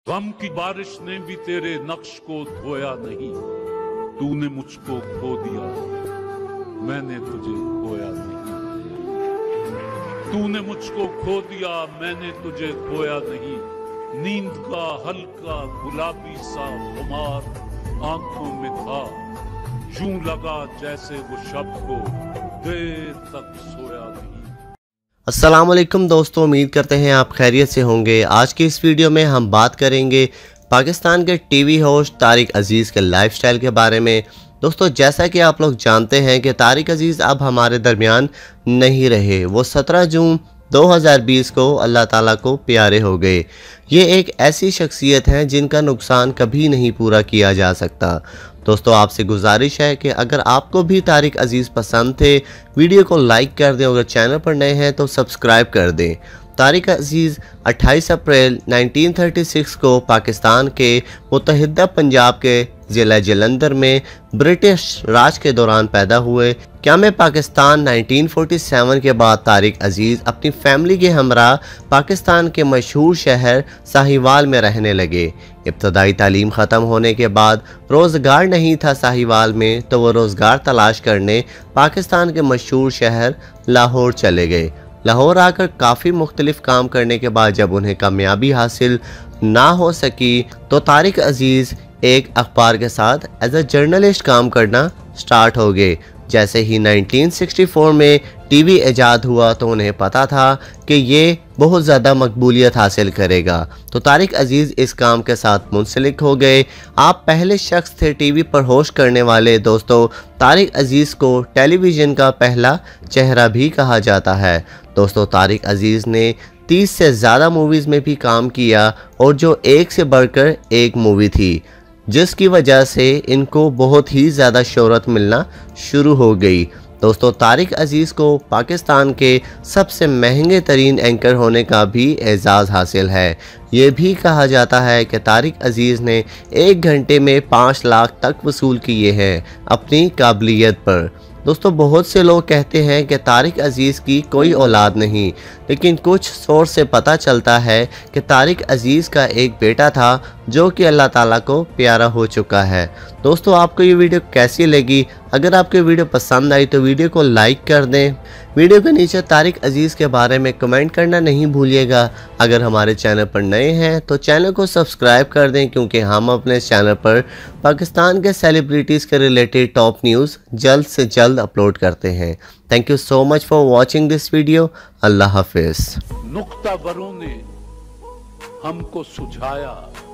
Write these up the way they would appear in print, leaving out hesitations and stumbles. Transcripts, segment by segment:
गम की बारिश ने भी तेरे नक्श को धोया नहीं। तूने मुझको खो दिया, मैंने तुझे खोया नहीं। तूने मुझको खो दिया, मैंने तुझे खोया नहीं। नींद का हल्का गुलाबी सा खुमार आंखों में था। यूं लगा जैसे वो शब को देर तक सोया नहीं। अस्सलामुअलैकुम दोस्तों, उम्मीद करते हैं आप खैरियत से होंगे। आज की इस वीडियो में हम बात करेंगे पाकिस्तान के टीवी होस्ट तारिक अजीज़ के लाइफस्टाइल के बारे में। दोस्तों, जैसा कि आप लोग जानते हैं कि तारिक अजीज़ अब हमारे दरमियान नहीं रहे। वो 17 जून 2020 को अल्लाह ताला को प्यारे हो गए। ये एक ऐसी शख्सियत है जिनका नुकसान कभी नहीं पूरा किया जा सकता। दोस्तों, आपसे गुजारिश है कि अगर आपको भी तारिक अजीज़ पसंद थे, वीडियो को लाइक कर दें। अगर चैनल पर नए हैं तो सब्सक्राइब कर दें। तारिक अजीज़ 28 अप्रैल 1936 को पाकिस्तान के मुत्तहिदा पंजाब के ज़िला जलंधर में ब्रिटिश राज के दौरान पैदा हुए। क़याम पाकिस्तान 1947 के बाद तारिक अजीज़ अपनी फैमिली के हमरा पाकिस्तान के मशहूर शहर साहिवाल में रहने लगे। इब्तदाई तालीम ख़त्म होने के बाद रोज़गार नहीं था साहिवाल में, तो वो रोज़गार तलाश करने पाकिस्तान के मशहूर शहर लाहौर चले गए। लाहौर आकर काफ़ी मुख्तलिफ काम करने के बाद जब उन्हें कामयाबी हासिल ना हो सकी तो तारिक अजीज़ एक अखबार के साथ एज अ जर्नलिस्ट काम करना स्टार्ट हो गए। जैसे ही 1964 में टीवी ईजाद हुआ तो उन्हें पता था कि ये बहुत ज़्यादा मकबूलियत हासिल करेगा, तो तारिक अजीज़ इस काम के साथ मुंसलिक हो गए। आप पहले शख्स थे टीवी पर होस्ट करने वाले। दोस्तों, तारिक अजीज़ को टेलीविज़न का पहला चेहरा भी कहा जाता है। दोस्तों, तारिक अजीज़ ने 30 से ज़्यादा मूवीज़ में भी काम किया और जो एक से बढ़कर एक मूवी थी, जिसकी वजह से इनको बहुत ही ज़्यादा शोहरत मिलना शुरू हो गई। दोस्तों, तारिक अजीज़ को पाकिस्तान के सबसे महंगे तरीन एंकर होने का भी एजाज़ हासिल है। ये भी कहा जाता है कि तारिक अजीज़ ने 1 घंटे में 5 लाख तक वसूल किए हैं अपनी काबिलियत पर। दोस्तों, बहुत से लोग कहते हैं कि तारिक अजीज़ की कोई औलाद नहीं, लेकिन कुछ सोर्स से पता चलता है कि तारिक अजीज़ का एक बेटा था जो कि अल्लाह ताला को प्यारा हो चुका है। दोस्तों, आपको ये वीडियो कैसी लगी? अगर आपको वीडियो पसंद आई तो वीडियो को लाइक कर दें। वीडियो के नीचे तारिक अजीज़ के बारे में कमेंट करना नहीं भूलिएगा। अगर हमारे चैनल पर नए हैं तो चैनल को सब्सक्राइब कर दें, क्योंकि हम अपने चैनल पर पाकिस्तान के सेलिब्रिटीज़ के रिलेटेड टॉप न्यूज़ जल्द से जल्द अपलोड करते हैं। Thank you so much for watching this video. अल्लाह हाफिज़। नुक्तावरों ने हमको सुझाया,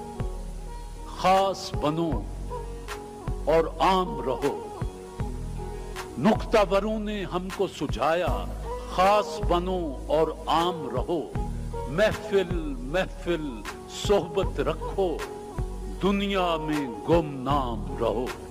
खास बनो और आम रहो। नुक्तावरों ने हमको सुझाया, खास बनो और आम रहो। महफिल महफिल सोहबत रखो, दुनिया में गुमनाम रहो।